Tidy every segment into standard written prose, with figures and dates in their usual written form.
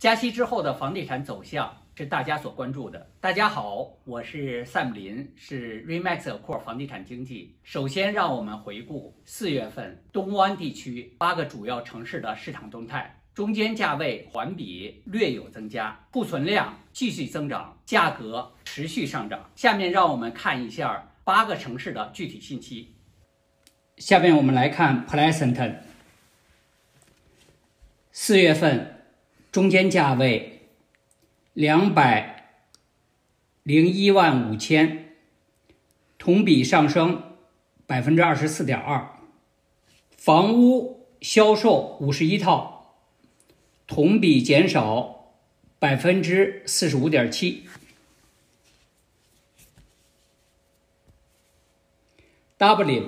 加息之后的房地产走向是大家所关注的。大家好，我是赛姆林，是 Remax Accord 房地产经纪。首先，让我们回顾4月份东湾地区8个主要城市的市场动态。中间价位环比略有增加，库存量继续增长，价格持续上涨。下面让我们看一下8个城市的具体信息。下面我们来看 Pleasanton。4月份中间价位201万5千，同比上升 24.2%。房屋销售51套，同比减少 45.7%。Dublin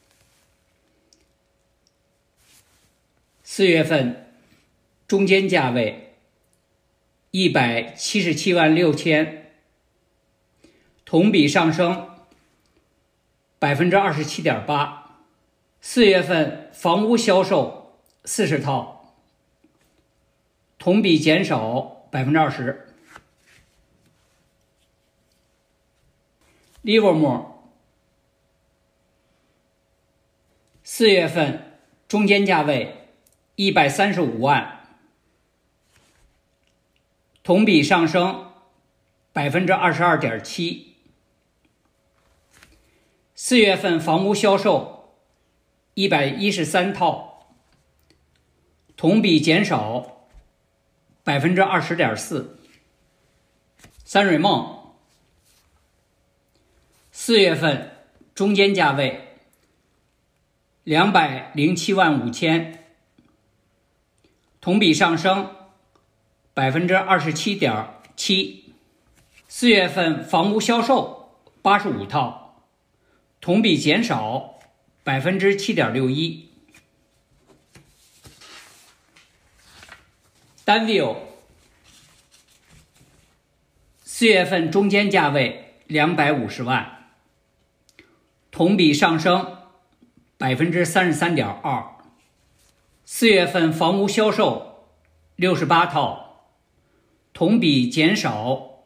4月份中间价位177万6千，同比上升 27.8%。4月份房屋销售40套，同比减少 20%。Livermore 4月份中间价位135万，同比上升 22.7%。4月份房屋销售113套，同比减少 20.4%。三瑞梦4月份中间价位207万5千，同比上升 27.7%。4月份房屋销售85套，同比减少 7.61%。Danville 4月份中间价位250万，同比上升 33.2%。4月份房屋销售68套，同比减少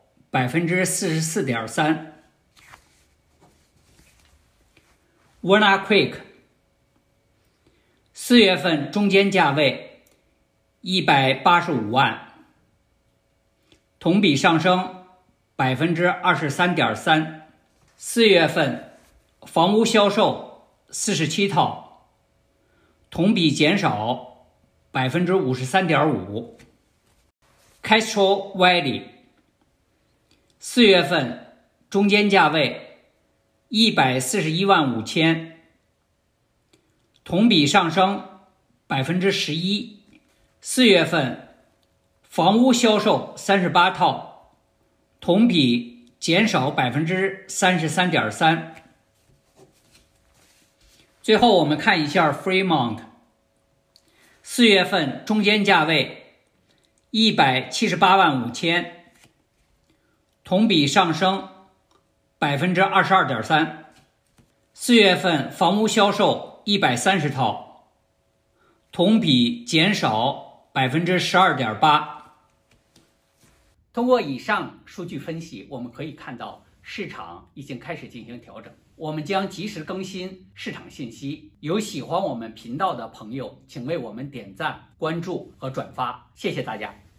44.3%。Walnut Creek 4月份中间价位185万，同比上升 23.3%。4月份房屋销售47套，同比减少 53.5%。Castro Valley 4月份中间价位141万5千，同比上升 11%。4月份房屋销售38套，同比减少 33.3%。最后我们看一下 Fremont 4月份中间价位178万5千，同比上升 22.3%。4月份房屋销售130套，同比减少 12.8%。通过以上数据分析，我们可以看到市场已经开始进行调整。我们将及时更新市场信息。有喜欢我们频道的朋友，请为我们点赞、关注和转发，谢谢大家。